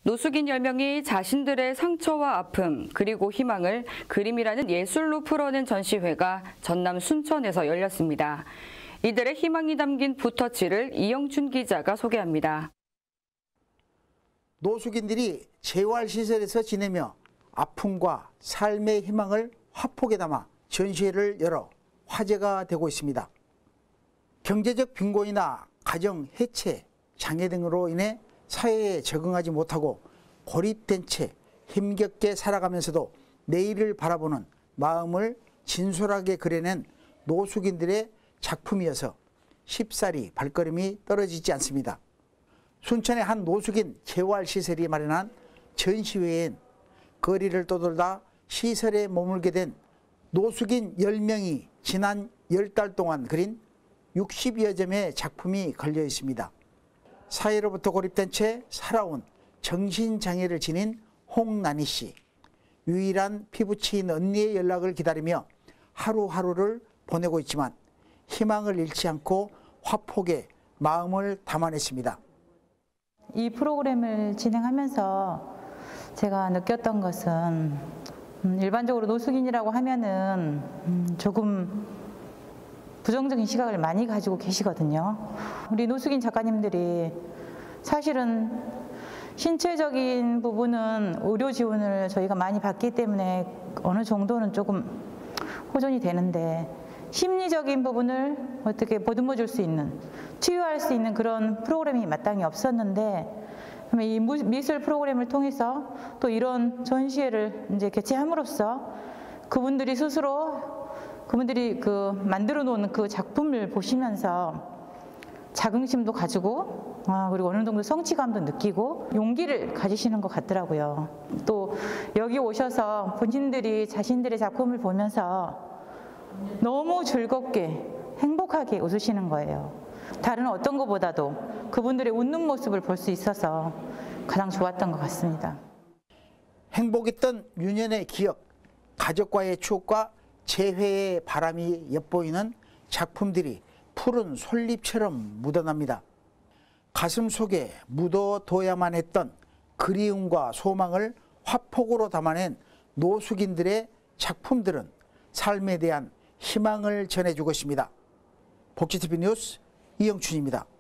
노숙인 10명이 자신들의 상처와 아픔 그리고 희망을 그림이라는 예술로 풀어낸 전시회가 전남 순천에서 열렸습니다. 이들의 희망이 담긴 붓터치를 이영춘 기자가 소개합니다. 노숙인들이 재활시설에서 지내며 아픔과 삶의 희망을 화폭에 담아 전시회를 열어 화제가 되고 있습니다. 경제적 빈곤이나 가정 해체, 장애 등으로 인해 사회에 적응하지 못하고 고립된 채 힘겹게 살아가면서도 내일을 바라보는 마음을 진솔하게 그려낸 노숙인들의 작품이어서 쉽사리 발걸음이 떨어지지 않습니다. 순천의 한 노숙인 재활시설이 마련한 전시회엔 거리를 떠돌다 시설에 머물게 된 노숙인 10명이 지난 10달 동안 그린 60여 점의 작품이 걸려 있습니다. 사회로부터 고립된 채 살아온 정신장애를 지닌 홍난희 씨. 유일한 피부치인 언니의 연락을 기다리며 하루하루를 보내고 있지만 희망을 잃지 않고 화폭에 마음을 담아냈습니다. 이 프로그램을 진행하면서 제가 느꼈던 것은 일반적으로 노숙인이라고 하면은 조금 부정적인 시각을 많이 가지고 계시거든요. 우리 노숙인 작가님들이 사실은 신체적인 부분은 의료 지원을 저희가 많이 받기 때문에 어느 정도는 조금 호전이 되는데 심리적인 부분을 어떻게 보듬어 줄 수 있는, 치유할 수 있는 그런 프로그램이 마땅히 없었는데 이 미술 프로그램을 통해서 또 이런 전시회를 이제 개최함으로써 그분들이 스스로 그분들이 만들어 놓은 그 작품을 보시면서 자긍심도 가지고 그리고 어느 정도 성취감도 느끼고 용기를 가지시는 것 같더라고요. 또 여기 오셔서 본인들이 자신들의 작품을 보면서 너무 즐겁게 행복하게 웃으시는 거예요. 다른 어떤 것보다도 그분들의 웃는 모습을 볼 수 있어서 가장 좋았던 것 같습니다. 행복했던 유년의 기억, 가족과의 추억과 재회의 바람이 엿보이는 작품들이 푸른 솔잎처럼 묻어납니다. 가슴 속에 묻어둬야만 했던 그리움과 소망을 화폭으로 담아낸 노숙인들의 작품들은 삶에 대한 희망을 전해주고 있습니다. 복지TV 뉴스 이영춘입니다.